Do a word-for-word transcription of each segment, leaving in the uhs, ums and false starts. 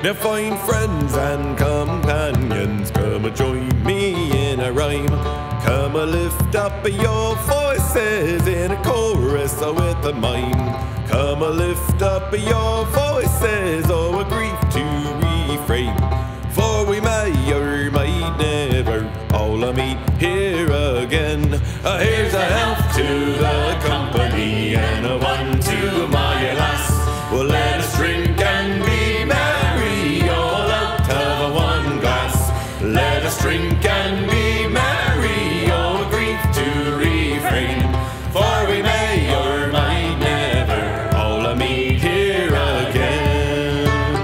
Now find friends and companions, come and join me in a rhyme. Come and lift up your voices in a chorus or with a mime. Come and lift up your voices, oh, agree to refrain. For we may or might never all meet here again. Uh, here's a health to the company and a one to my lass. Well, let us drink and be merry, all out of a one glass. Let us drink and be merry, oh, grief to refrain. For we may or might never all meet here again.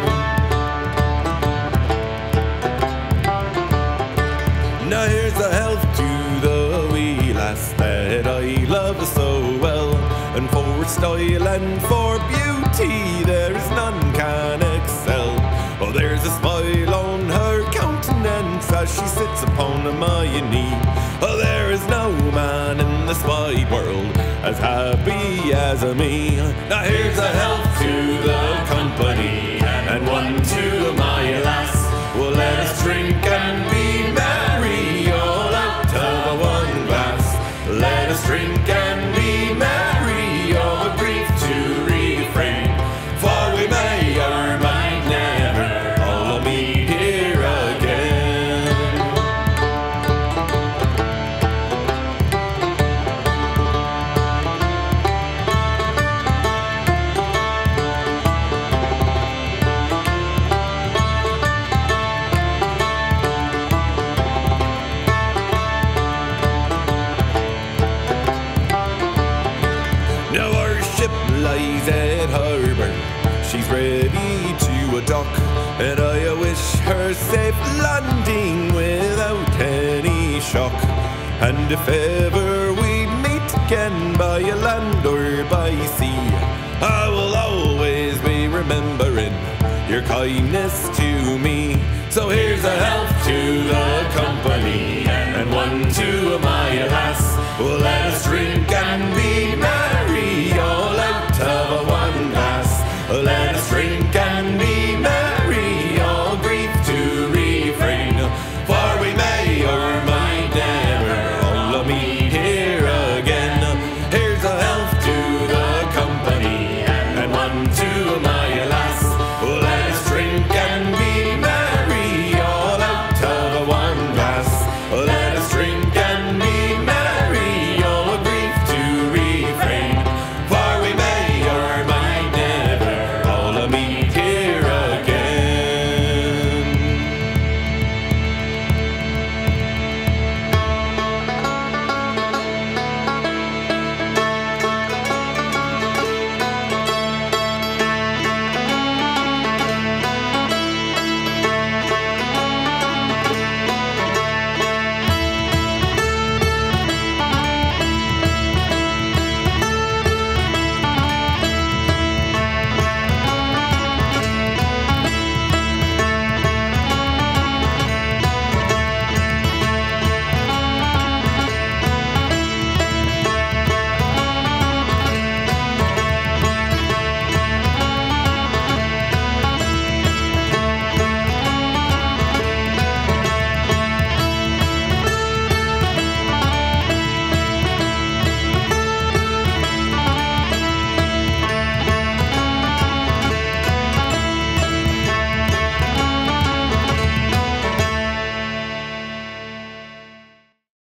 Now here's a health to the wee lass that I love so well, and for style and for beauty there is none can excel. Oh, there's a smile on her countenance as she sits upon my knee. Oh, there is no man in this wide world as happy as me. Now here's a health to the company and one to my lass. Well, let us drink and be merry, all out of a one glass. Let us drink and be merry, oh, a grief to refrain. For we may or might never all meet here again. Now our ship lies at harbour, she's ready to a dock, and I wish her safe landing without any shock. And if ever we meet again by land or by sea, I will always be remembering your kindness to me. So here's a health to the company and one to my lass. Well, let us drink and be merry.